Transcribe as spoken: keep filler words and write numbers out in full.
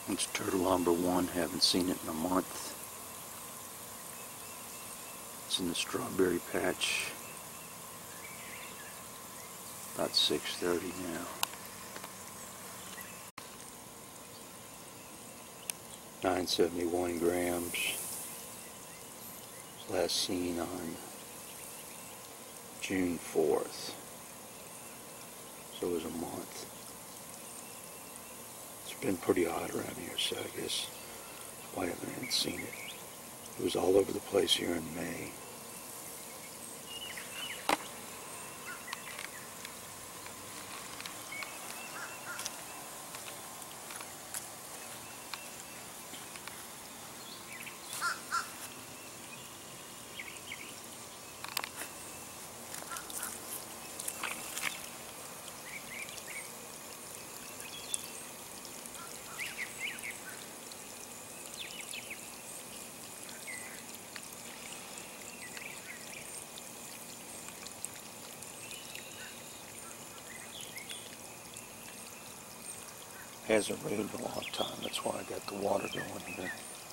It's turtle number one, haven't seen it in a month. It's in the strawberry patch. About six thirty now. nine seventy-one grams. Last seen on June fourth. So it was a month. It's been pretty hot around here, so I guess that's why I haven't seen it. It was all over the place here in May. Hasn't rained in a long time, that's why I got the water going here.